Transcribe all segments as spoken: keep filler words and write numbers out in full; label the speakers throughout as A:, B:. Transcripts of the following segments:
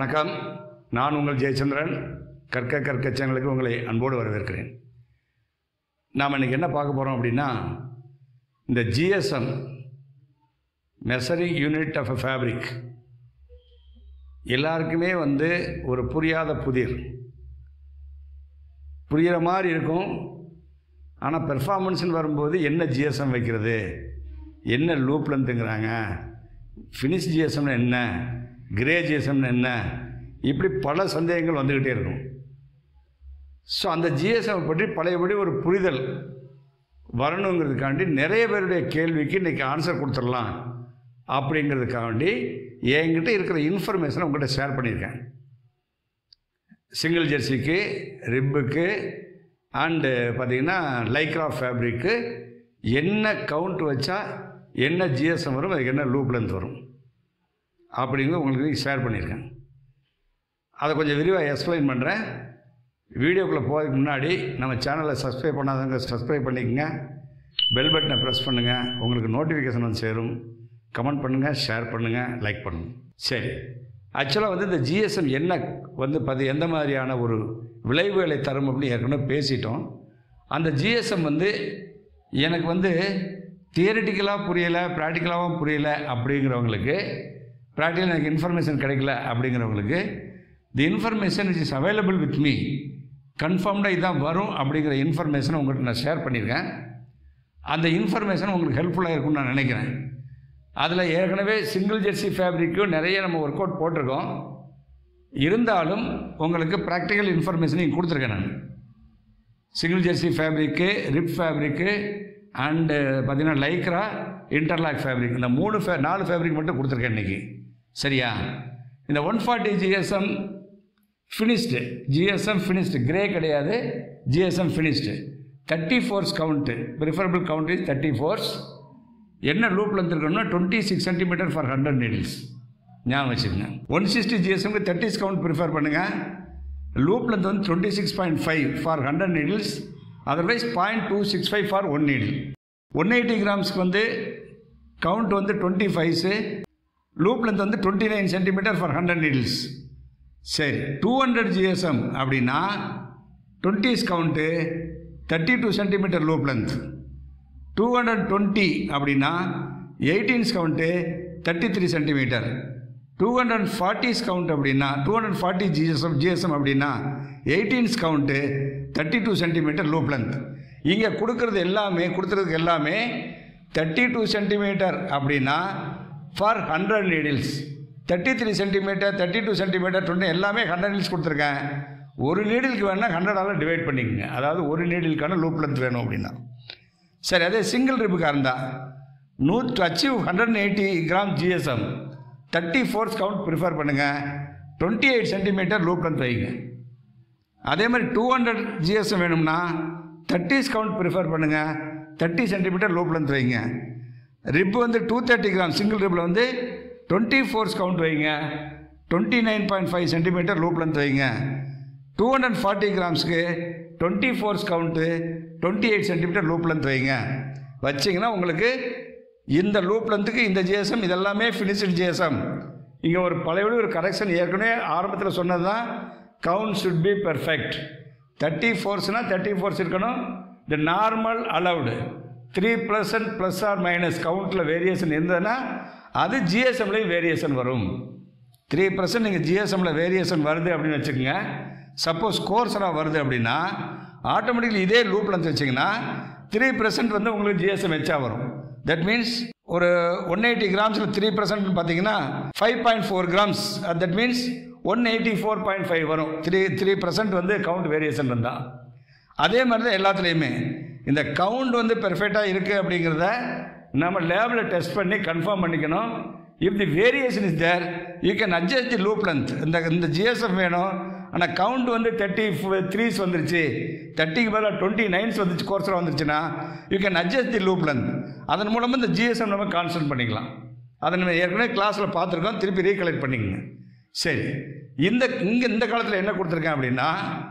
A: வணக்கம். நான் உங்கள் ஜெயச்சந்திரன். கற்க கற்க சேனலுக்கு உங்களை அன்போடு வரவேற்கிறேன். நாம் இன்றைக்கி என்ன பார்க்க போகிறோம் அப்படின்னா, இந்த GSM measuring unit of a fabric எல்லாருக்குமே வந்து ஒரு புரியாத புதிர். புரிகிற மாதிரி இருக்கும், ஆனால் பெர்ஃபார்மன்ஸ்னு வரும்போது என்ன ஜிஎஸ்எம் வைக்கிறது, என்ன லூப் லென்த்துங்கிறாங்க, ஃபினிஷ் ஜிஎஸ்எம்னு என்ன, கிரே ஜிஎஸ்எம்னு என்ன, இப்படி பல சந்தேகங்கள் வந்துக்கிட்டே இருக்கும். ஸோ அந்த ஜிஎஸ்எம் பற்றி பழையபடி ஒரு புரிதல் வரணுங்கிறதுக்காண்டி நிறைய பேருடைய கேள்விக்கு இன்றைக்கி ஆன்சர் கொடுத்துடலாம் அப்படிங்கிறதுக்காண்டி என்கிட்ட இருக்கிற இன்ஃபர்மேஷனை உங்கள்கிட்ட ஷேர் பண்ணியிருக்கேன். சிங்கிள் ஜெர்சிக்கு, ரிப்புக்கு அண்டு பார்த்திங்கன்னா லைக்ரா ஃபேப்ரிக்கு என்ன கவுண்ட் வச்சா என்ன ஜிஎஸ்எம் வரும், அதுக்கு என்ன லூப் லென்த் வரும் அப்படிங்கிறது உங்களுக்கு ஷேர் பண்ணியிருக்கேன். அதை கொஞ்சம் விரிவாக எக்ஸ்பிளைன் பண்ணுறேன். வீடியோக்குள்ளே போகிறதுக்கு முன்னாடி நம்ம சேனலை சப்ஸ்கிரைப் பண்ணாதவங்க சப்ஸ்கிரைப் பண்ணிக்கங்க, பெல் பட்டனை ப்ரெஸ் பண்ணுங்கள், உங்களுக்கு நோட்டிஃபிகேஷன் வந்து சேரும். கமெண்ட் பண்ணுங்கள், ஷேர் பண்ணுங்கள், லைக் பண்ணுங்கள். சரி, ஆக்சுவலாக வந்து இந்த ஜிஎஸ்எம் என்ன வந்து பார்த்து எந்த மாதிரியான ஒரு விளைவுகளை தரும் அப்படின்னு ஏற்கனவே பேசிட்டோம். அந்த ஜிஎஸ்எம் வந்து எனக்கு வந்து தியரிட்டிக்கலாக புரியலை, ப்ராக்டிக்கலாகவும் புரியலை அப்படிங்கிறவங்களுக்கு, ப்ராக்டிக்கலாக எனக்கு இன்ஃபர்மேஷன் கிடைக்கல அப்படிங்கிறவங்களுக்கு, the information which is available with me, கன்ஃபார்ம்டாக இதான் வரும் அப்படிங்கிற இன்ஃபர்மேஷனை உங்கள்கிட்ட நான் ஷேர் பண்ணியிருக்கேன். அந்த இன்ஃபர்மேஷன் உங்களுக்கு ஹெல்ப்ஃபுல்லாக இருக்கும்னு நான் நினைக்கிறேன். அதில் ஏற்கனவே சிங்கிள் ஜெர்சி ஃபேப்ரிக்கும் நிறைய நம்ம ஒர்க் அவுட் போட்டிருக்கோம். இருந்தாலும் உங்களுக்கு ப்ராக்டிக்கல் இன்ஃபர்மேஷன் நீங்கள் கொடுத்துருக்கேன். நான் சிங்கிள் ஜெர்சி ஃபேப்ரிக்கு, ரிப் ஃபேப்ரிக்கு அண்டு பார்த்திங்கன்னா லைக்ரா, இன்டர்லாக் ஃபேப்ரிக், இந்த மூணு ஃபே நாலு ஃபேப்ரிக் மட்டும் கொடுத்துருக்கேன் இன்றைக்கி. சரியா? இந்த one forty GSM finished, GSM finished, grey கிடையாது, GSM finished, thirty fours count, preferable count is thirty fours. என்ன லூப் லென்த் இருக்கணும்னா twenty six centimetre for hundred needles. ஞாபகம் வச்சுக்கோங்க. ஒன் சிக்ஸ்டி ஜிஎஸ்எம்க்கு தேர்ட்டிஸ் கவுண்ட் ப்ரிஃபர் பண்ணுங்கள். லூப் லென்த் வந்து twenty six point five for hundred needles, otherwise point two six five for one needle. One eighty கிராம்ஸ்க்கு வந்து count வந்து twenty fives, loop length வந்து twenty nine centimetre for hundred needles. சரி, two hundred GSM அப்படின்னா twenties count thirty two centimetre loop length. Two hundred twenty அப்படின்னா eighteens count thirty three centimetre. Two hundred forties count அப்படின்னா two hundred forty GSM GSM அப்படின்னா eighteens count thirty two centimetre loop length. இங்கே கொடுக்குறது எல்லாமே கொடுத்துறதுக்கு எல்லாமே thirty two centimetre அப்படின்னா for hundred needles. Thirty three centimetre, thirty two centimetre, twenty எல்லாமே hundred needles கொடுத்துருக்கேன். ஒரு நீடிலுக்கு வேணால் ஹண்ட்ரடால் டிவைட் பண்ணிக்கோங்க. அதாவது ஒரு நீடிலுக்கான லூப் லென்த் வேணும் அப்படின்னா. சரி, அதே சிங்கிள் ரிப்புக்காக இருந்தால் நூ to achieve hundred eighty gram GSM, thirty fours count prefer பண்ணுங்கள், twenty eight centimetre loop length வைங்க. அதே மாதிரி டூ ஹண்ட்ரட் ஜிஎஸ்எம் வேணும்னா தேர்ட்டிஸ் கவுண்ட் ப்ரிஃபர் பண்ணுங்கள், தேர்ட்டி சென்டிமீட்டர் லூப் லென்த் வைங்க. ரிப்பு வந்து டூ தேர்ட்டி கிராம் சிங்கிள் ரிப்பில் வந்து டுவெண்ட்டி ஃபோர்ஸ் கவுண்ட் வைங்க, twenty nine point five centimetre loop length வைங்க. டூ ஹண்ட்ரட் ஃபார்ட்டி கிராம்ஸ்க்கு twenty fours count twenty eight centimetre loop length வைங்க. வச்சிங்கன்னா உங்களுக்கு இந்த லூப் லென்த்துக்கு இந்த ஜிஎஸ்எம் இதெல்லாமே ஃபினிஷ்டு ஜிஎஸ்எம். இங்கே ஒரு பழையபடி ஒரு கரெக்ஷன் ஏற்கனவே ஆரம்பத்தில் சொன்னது தான், count should be perfect. Thirty ஃபோர்ஸ்னால் தேர்ட்டி ஃபோர்ஸ் இருக்கணும். The normal allowed three percent plus or minus கவுண்ட்டில் வேரியேஷன் இருந்ததுன்னா அது ஜிஎஸ்எம்லேயும் வேரியேஷன் வரும். த்ரீ பர்சன்ட் நீங்கள் ஜிஎஸ்எம்மில் வேரியேஷன் வருது அப்படின்னு வச்சுக்கோங்க. சப்போஸ் கோர்ஸராக வருது அப்படின்னா ஆட்டோமேட்டிக்கலி இதே லூப் லென்த் வச்சிங்கன்னா த்ரீ பர்சன்ட் வந்து உங்களுக்கு ஜிஎஸ்எம் எச்சா வரும். தட் மீன்ஸ் ஒரு ஒன் எயிட்டி கிராம்ஸில் த்ரீ பர்சன்ட் பார்த்தீங்கன்னா five point four grams, that means one eighty four point five வரும். த்ரீ த்ரீ பர்சன்ட் வந்து கவுண்ட் வேரியேஷன் இருந்தால். அதே மாதிரி தான் எல்லாத்துலேயுமே இந்த கவுண்ட் வந்து பெர்ஃபெக்டாக இருக்குது அப்படிங்கிறத நம்ம லேபில் டெஸ்ட் பண்ணி கன்ஃபார்ம் பண்ணிக்கணும். If the variation is there you can adjust the loop length. இந்த இந்த ஜிஎஸ்எம் வேணும், ஆனால் கவுண்ட் வந்து தேர்ட்டி த்ரீஸ் வந்துருச்சு, தேர்ட்டிக்கு பதிலாக டுவெண்ட்டி நைன்ஸ் வந்துச்சு, கோர்ஸில் வந்துருச்சுன்னா you can adjust the loop length. அதன் மூலமாக இந்த ஜிஎஸ்எம் நம்ம கான்ஸ்டன்ட் பண்ணிக்கலாம். அதை நம்ம ஏற்கனவே கிளாஸில் பார்த்துருக்கோம், திருப்பி ரீகலெக்ட் பண்ணிக்கங்க. சரி, இந்த இங்கே இந்த காலத்தில் என்ன கொடுத்துருக்கேன் அப்படின்னா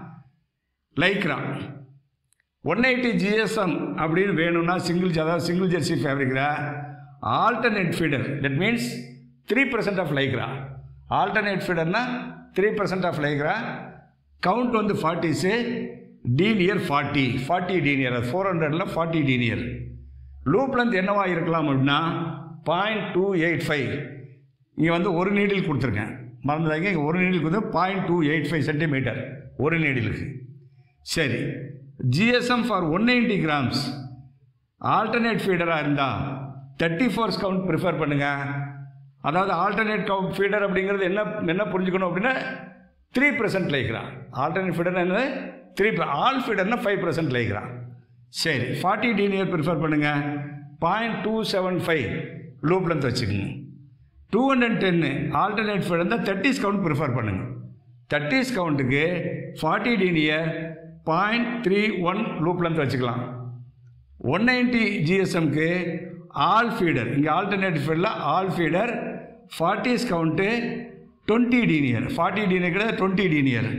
A: லைக்ரா ஒன் எயிட்டி ஜிஎஸ்எம் அப்படின்னு வேணும்னா சிங்கிள் அதாவது சிங்கிள் ஜெர்சி ஃபேப்ரிக்கில் alternate feeder, that means three percent of Lycra. Alternate ஃபீடர்னா three percent of Lycra. Count வந்து ஃபார்ட்டிஸு, டீனியர் ஃபார்ட்டி, ஃபார்ட்டி டீனியர், அது ஃபோர் ஹண்ட்ரடில் ஃபார்ட்டி டீனியர். லூப் லென்த் என்னவா இருக்கலாம் அப்படின்னா பாயிண்ட் டூ எயிட் ஃபைவ். இங்கே வந்து ஒரு நீடில் கொடுத்துருக்கேன், மறந்துதாங்க. இங்கே ஒரு நீடில் கொடுத்து point two eight five centimetre ஒரு நீடிலுக்கு. சரி, GSM for one ninety grams alternate ஃபீடராக இருந்தால் தேர்ட்டி ஃபோர்ஸ் கவுண்ட் ப்ரிஃபர் பண்ணுங்கள். அதாவது ஆல்டர்னேட் கவுண்ட் ஃபீடர் அப்படிங்கிறது என்ன என்ன புரிஞ்சுக்கணும் அப்படின்னா three percent Lycra. Alternate feeder என்ன த்ரீ, ஆல் ஃபீடர்னா ஃபைவ் பர்சன்ட் லைக்ரா. சரி, ஃபார்ட்டி டீனியர் ப்ரிஃபர் பண்ணுங்கள். Point two seven five loop length வச்சுக்கோங்க. Two hundred ten alternate feeder இருந்தால் தேர்ட்டிஸ் கவுண்ட் ப்ரிஃபர் பண்ணுங்கள். தேர்ட்டிஸ் கவுண்ட்டுக்கு forty denier point three one loop length வச்சுக்கலாம். One ninety ஜிஎஸ்எம்க்கு all feeder, இங்கே alternate ஃபீடரில் all feeder forties count twenty denier, forty denier கிடையாது twenty டீனியர்.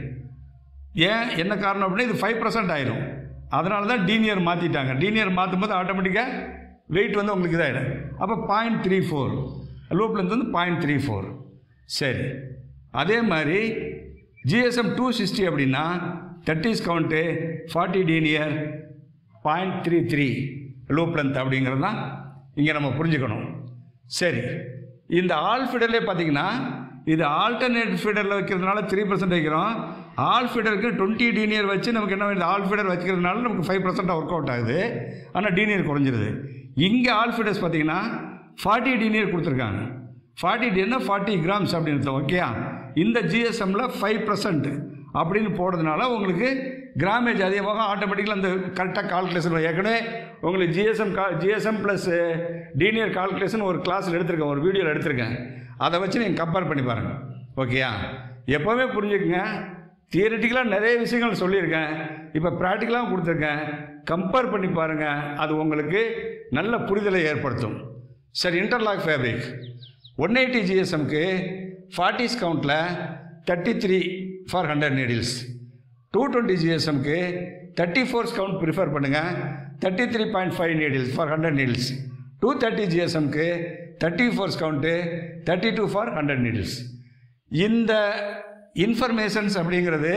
A: ஏன் என்ன காரணம் அப்படின்னா இது ஃபைவ் பர்சன்ட் ஆயிரும், அதனால தான் டீனியர் மாற்றிட்டாங்க. டீனியர் மாற்றும் போது ஆட்டோமேட்டிக்காக வெயிட் வந்து உங்களுக்கு இதாகிடும். அப்போ point three four loop length வந்து பாயிண்ட் த்ரீ ஃபோர். சரி, அதே மாதிரி ஜிஎஸ்எம் டூ சிக்ஸ்டி அப்படின்னா thirties count forty denier point three three loop length அப்படிங்கிறது தான் இங்கே நம்ம புரிஞ்சுக்கணும். சரி, இந்த ஆல் ஃபீடர்லேயே பார்த்தீங்கன்னா இது ஆல்டர்னேட் ஃபீடரில் வைக்கிறதுனால த்ரீ பர்சன்ட் வைக்கிறோம். ஆல் ஃபீடருக்கு டுவெண்ட்டி டீனியர் வச்சு நமக்கு என்ன வேண்டியது, ஆல் ஃபீடர் வச்சுக்கிறதுனால நமக்கு ஃபைவ் பர்சன்ட் ஒர்க் அவுட் ஆகுது, ஆனால் டீனியர் குறைஞ்சிருது. இங்கே ஆல் ஃபீடர்ஸ் பார்த்தீங்கன்னா ஃபார்ட்டி டீனியர் கொடுத்துருக்காங்க. ஃபார்ட்டி டீனியர்னா ஃபார்ட்டி கிராம்ஸ் அப்படின்னு ஓகேயா. இந்த ஜிஎஸ்எம்மில் ஃபைவ் பர்சன்ட் அப்படின்னு போடுறதுனால உங்களுக்கு கிராமேஜ் அதிகமாக ஆட்டோமேட்டிக்கலாக அந்த கரெக்டாக கால்குலேஷன். ஏற்கனவே உங்களுக்கு ஜிஎஸ்எம் கா ஜிஎஸ்எம் ப்ளஸ் டீனியர் கால்குலேஷன் ஒரு கிளாஸில் எடுத்திருக்கேன், ஒரு வீடியோவில் எடுத்திருக்கேன். அதை வச்சு நீங்கள் கம்பேர் பண்ணி பாருங்கள் ஓகேயா. எப்போவுமே புரிஞ்சுக்குங்க, தியரிட்டிக்கலாக நிறைய விஷயங்கள் சொல்லியிருக்கேன், இப்போ ப்ராக்டிக்கலாக கொடுத்துருக்கேன். கம்பேர் பண்ணி பாருங்கள், அது உங்களுக்கு நல்ல புரிதலை ஏற்படுத்தும். சரி, இன்டர்லாக் ஃபேப்ரிக் ஒன் எயிட்டி ஜிஎஸ்எம்க்கு ஃபார்ட்டிஸ் கவுண்டில் thirty three for hundred needles. Two twenty ஜிஎஸ்எம்க்கு தேர்ட்டி ஃபோர்ஸ் கவுண்ட் ப்ரிஃபர் பண்ணுங்கள், thirty three point five needles for hundred needles. Two thirty ஜிஎஸ்எம்க்கு thirty fours count thirty two for hundred needles. இந்த informations அப்படிங்கிறது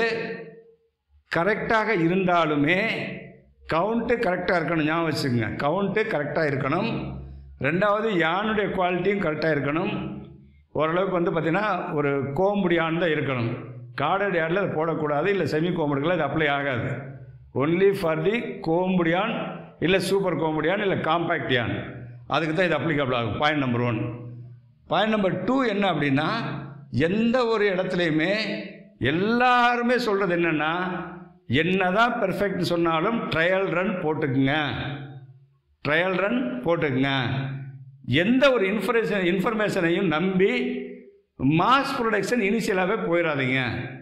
A: கரெக்டாக இருந்தாலுமே count கரெக்டாக இருக்கணும், ஞாபகம் வச்சுக்கோங்க. கவுண்ட்டு கரெக்டாக இருக்கணும். ரெண்டாவது யானுடைய குவாலிட்டியும் கரெக்டாக இருக்கணும். ஓரளவுக்கு வந்து பார்த்திங்கன்னா ஒரு கோம்புடியான் தான் இருக்கணும். கார்டட் யார்டில் அதை போடக்கூடாது, இல்லை செமி கோம்புடிகள் அது அப்ளை ஆகாது. ஒன்லி ஃபார் தி கோம்புடியான், இல்லை சூப்பர் கோம்புடியான், இல்லை காம்பேக்ட் யான், அதுக்கு தான் இது அப்ளிகபிள் ஆகும். Point number one. Point number two என்ன அப்படின்னா, எந்த ஒரு இடத்துலையுமே எல்லாருமே சொல்கிறது என்னென்னா, என்ன தான் பெர்ஃபெக்ட் சொன்னாலும் ட்ரையல் ரன் போட்டுக்குங்க, ட்ரையல் ரன் போட்டுக்குங்க. எந்த ஒரு இன்ஃபர்மேஷன் இன்ஃபர்மேஷனையும் நம்பி மாஸ் ப்ரொடக்ஷன் இனிஷியலாகவே போயிடாதீங்க.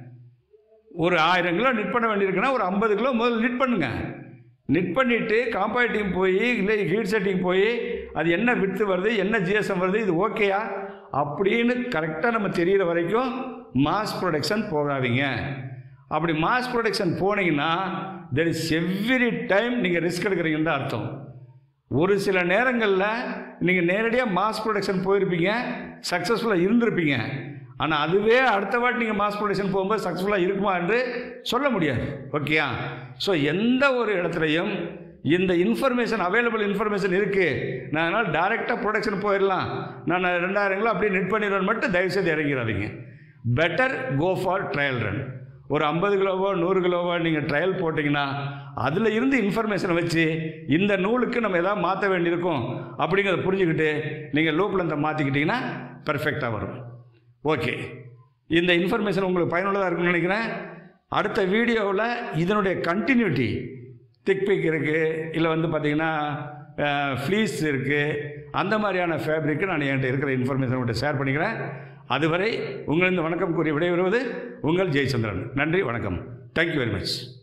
A: ஒரு ஆயிரம் கிலோ நிட் பண்ண வேண்டியிருக்குன்னா ஒரு ஐம்பது கிலோ முதல்ல நிட் பண்ணுங்க. நிட் பண்ணிவிட்டு காம்பேட்டிங் போய் இல்லை ஹீட் செட்டிங் போய் அது என்ன வித்து வருது, என்ன ஜிஎஸ்எம் வருது, இது ஓகேயா அப்படின்னு கரெக்டாக நம்ம தெரிகிற வரைக்கும் மாஸ் ப்ரொடக்ஷன் போகாதீங்க. அப்படி மாஸ் ப்ரொடக்ஷன் போனீங்கன்னா தெர் இஸ் எவ்ரி டைம் நீங்கள் ரிஸ்க் எடுக்கிறீங்கன்னு தான் அர்த்தம். ஒரு சில நேரங்களில் நீங்கள் நேரடியாக மாஸ் ப்ரொடக்ஷன் போயிருப்பீங்க, சக்ஸஸ்ஃபுல்லாக இருந்திருப்பீங்க. ஆனால் அதுவே அடுத்த வாட்டி நீங்கள் மாஸ் ப்ரொடக்ஷன் போகும்போது சக்ஸஸ்ஃபுல்லாக இருக்குமா என்று சொல்ல முடியாது. ஓகேயா. ஸோ எந்த ஒரு இடத்துலையும் இந்த இன்ஃபர்மேஷன் அவைலபிள் இன்ஃபர்மேஷன் இருக்குது, நான் அதனால் டைரெக்டாக ப்ரொடக்ஷன் போயிடலாம், நான் ரெண்டாயிரம் கிலோ அப்படியே நெட் பண்ணிடுவேன் மட்டும் தயவுசெய்து இறங்கிறாதீங்க. Better go for trial run. ஒரு ஐம்பது கிலோவோ நூறு கிலோவோ நீங்கள் ட்ரையல் போட்டிங்கன்னா அதில் இருந்து இன்ஃபர்மேஷனை வச்சு இந்த நூலுக்கு நம்ம எதாவது மாற்ற வேண்டியிருக்கும் அப்படிங்கிறத புரிஞ்சுக்கிட்டு நீங்கள் லூப் லென்த்தை மாற்றிக்கிட்டிங்கன்னா பெர்ஃபெக்டாக வரும். ஓகே, இந்த இன்ஃபர்மேஷன் உங்களுக்கு பயனுள்ளதாக இருக்குன்னு நினைக்கிறேன். அடுத்த வீடியோவில் இதனுடைய கண்டினியூட்டி, திக் பிக் இருக்குது, இல்லை வந்து பார்த்திங்கன்னா ஃப்ளீஸ் இருக்குது, அந்த மாதிரியான ஃபேப்ரிக்கு நான் என்கிட்ட இருக்கிற இன்ஃபர்மேஷன் உங்கள்கிட்ட ஷேர் பண்ணிக்கிறேன். அதுவரை உங்களிருந்து வணக்கம் கூறி விடைபெறுவது உங்கள் ஜெயச்சந்திரன். நன்றி, வணக்கம். Thank you very much.